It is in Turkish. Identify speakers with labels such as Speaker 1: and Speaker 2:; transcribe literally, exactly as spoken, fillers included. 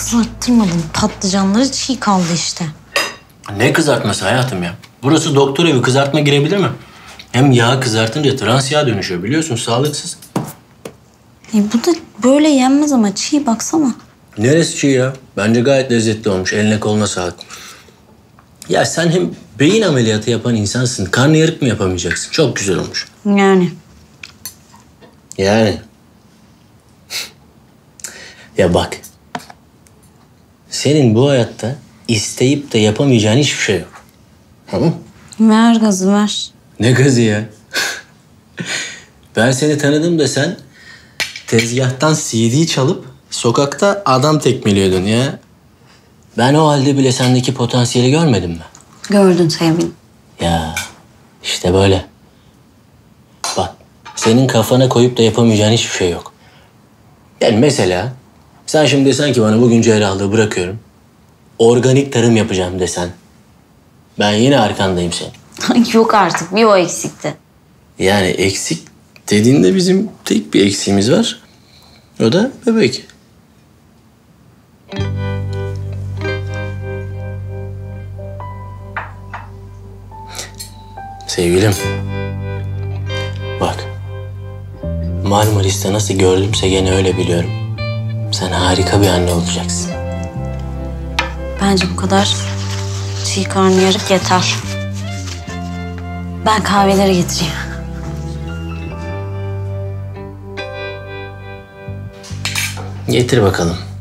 Speaker 1: kızarttırmadım. Patlıcanları çiğ kaldı işte.
Speaker 2: Ne kızartması hayatım ya? Burası doktor evi, kızartma girebilir mi? Hem yağ kızartınca trans yağ dönüşüyor biliyorsun, sağlıksız.
Speaker 1: E bu da böyle yenmez ama çiğ baksana.
Speaker 2: Neresi çiğ ya? Bence gayet lezzetli olmuş. Eline koluna sağlık. Ya sen hem beyin ameliyatı yapan insansın. Karnıyarık mı yapamayacaksın? Çok güzel olmuş.
Speaker 1: Yani.
Speaker 2: Yani. Ya bak. Senin bu hayatta isteyip de yapamayacağın hiçbir şey yok. Tamam mı?
Speaker 1: Ver gazı ver.
Speaker 2: Ne gazı ya? Ben seni tanıdım da sen tezgahtan C D çalıp sokakta adam tekmeliyordun ya. Ben o halde bile sendeki potansiyeli görmedim mi?
Speaker 1: Gördün sevgilim.
Speaker 2: Ya işte böyle. Bak senin kafana koyup da yapamayacağın hiçbir şey yok. Yani mesela sen şimdi desen ki bana bugün cerrahlığı bırakıyorum. Organik tarım yapacağım desen. Ben yine arkandayım senin.
Speaker 1: Yok artık, bir o eksikti.
Speaker 2: Yani eksik dediğinde bizim tek bir eksiğimiz var. O da bebek. Sevgilim. Bak. Marmaris'te nasıl gördümse gene öyle biliyorum. Sen harika bir anne olacaksın.
Speaker 1: Bence bu kadar çiğ karnıyarık yeter. Ben kahveleri getireyim.
Speaker 2: Getir bakalım.